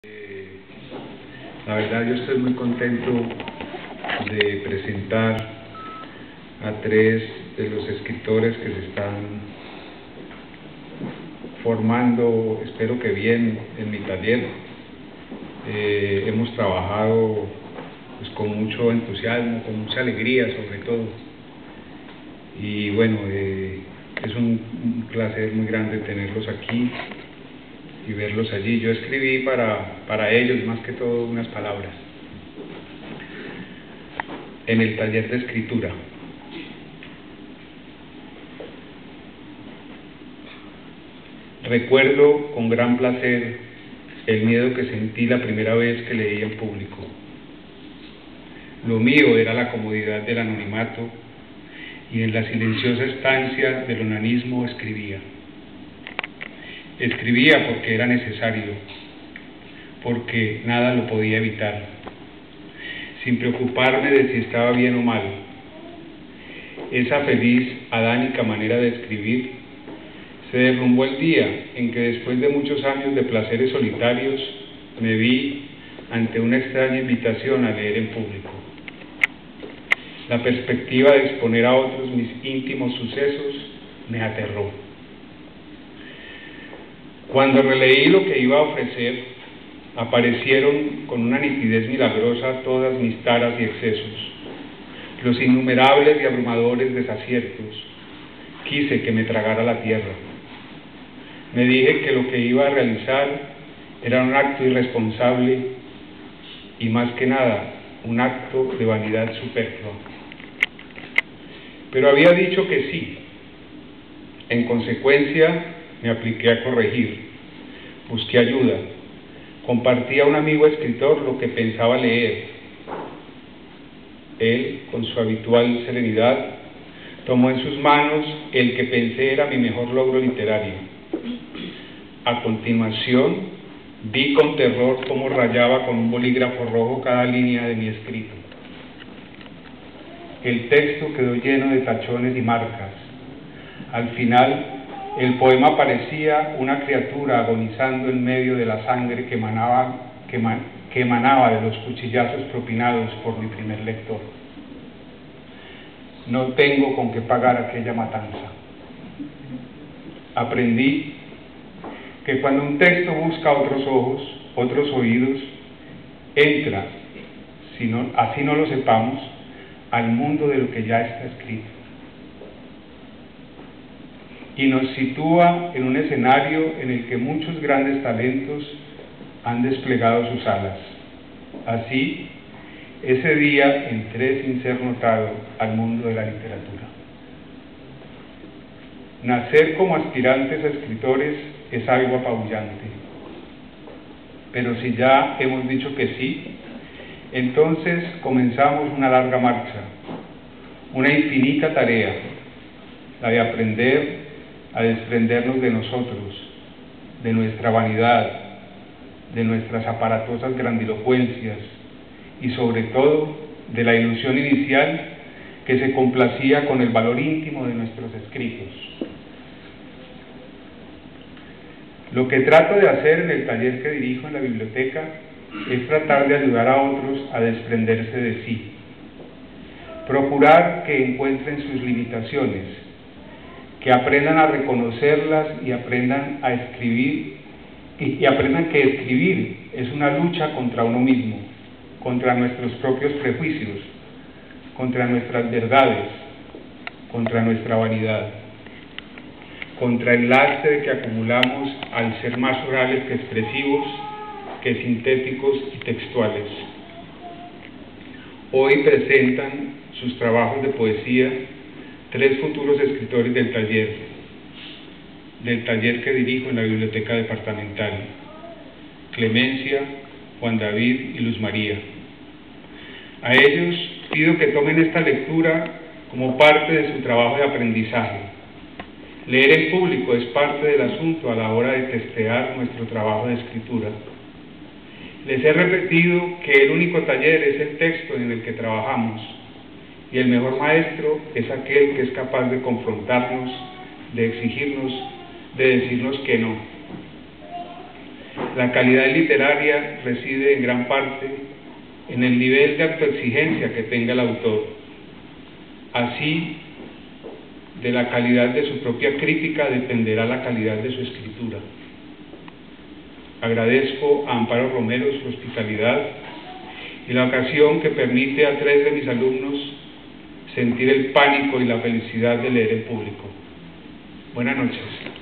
La verdad yo estoy muy contento de presentar a tres de los escritores que se están formando, espero que bien, en mi taller. Hemos trabajado pues, con mucho entusiasmo, con mucha alegría sobre todo. Y bueno, es un placer muy grande tenerlos aquí y verlos allí. Yo escribí para ellos más que todo unas palabras en el taller de escritura. Recuerdo con gran placer el miedo que sentí la primera vez que leí en público. Lo mío era la comodidad del anonimato y en la silenciosa estancia del onanismo escribía. Escribía porque era necesario, porque nada lo podía evitar, sin preocuparme de si estaba bien o mal. Esa feliz, adánica manera de escribir se derrumbó el día en que después de muchos años de placeres solitarios me vi ante una extraña invitación a leer en público. La perspectiva de exponer a otros mis íntimos sucesos me aterró. Cuando releí lo que iba a ofrecer, aparecieron con una nitidez milagrosa todas mis taras y excesos, los innumerables y abrumadores desaciertos. Quise que me tragara la tierra. Me dije que lo que iba a realizar era un acto irresponsable y más que nada, un acto de vanidad superflua. Pero había dicho que sí. En consecuencia, me apliqué a corregir, busqué ayuda, compartí a un amigo escritor lo que pensaba leer. Él, con su habitual serenidad, tomó en sus manos el que pensé era mi mejor logro literario. A continuación, vi con terror cómo rayaba con un bolígrafo rojo cada línea de mi escrito. El texto quedó lleno de tachones y marcas. Al final, el poema parecía una criatura agonizando en medio de la sangre que emanaba de los cuchillazos propinados por mi primer lector. No tengo con qué pagar aquella matanza. Aprendí que cuando un texto busca otros ojos, otros oídos, entra, así no lo sepamos, al mundo de lo que ya está escrito. Y nos sitúa en un escenario en el que muchos grandes talentos han desplegado sus alas. Así, ese día entré sin ser notado al mundo de la literatura. Nacer como aspirantes a escritores es algo apabullante. Pero si ya hemos dicho que sí, entonces comenzamos una larga marcha, una infinita tarea, la de aprender a desprendernos de nosotros, de nuestra vanidad, de nuestras aparatosas grandilocuencias y sobre todo de la ilusión inicial que se complacía con el valor íntimo de nuestros escritos. Lo que trato de hacer en el taller que dirijo en la biblioteca es tratar de ayudar a otros a desprenderse de sí, procurar que encuentren sus limitaciones, que aprendan a reconocerlas y aprendan a escribir, y aprendan que escribir es una lucha contra uno mismo, contra nuestros propios prejuicios, contra nuestras verdades, contra nuestra vanidad, contra el lastre que acumulamos al ser más orales que expresivos, que sintéticos y textuales. Hoy presentan sus trabajos de poesía tres futuros escritores del taller que dirijo en la biblioteca departamental: Clemencia, Juan David y Luz María. A ellos pido que tomen esta lectura como parte de su trabajo de aprendizaje. Leer en público es parte del asunto a la hora de testear nuestro trabajo de escritura. Les he repetido que el único taller es el texto en el que trabajamos, y el mejor maestro es aquel que es capaz de confrontarnos, de exigirnos, de decirnos que no. La calidad literaria reside en gran parte en el nivel de autoexigencia que tenga el autor. Así, de la calidad de su propia crítica dependerá la calidad de su escritura. Agradezco a Amparo Romero su hospitalidad y la ocasión que permite a 3 de mis alumnos sentir el pánico y la felicidad de leer en público. Buenas noches.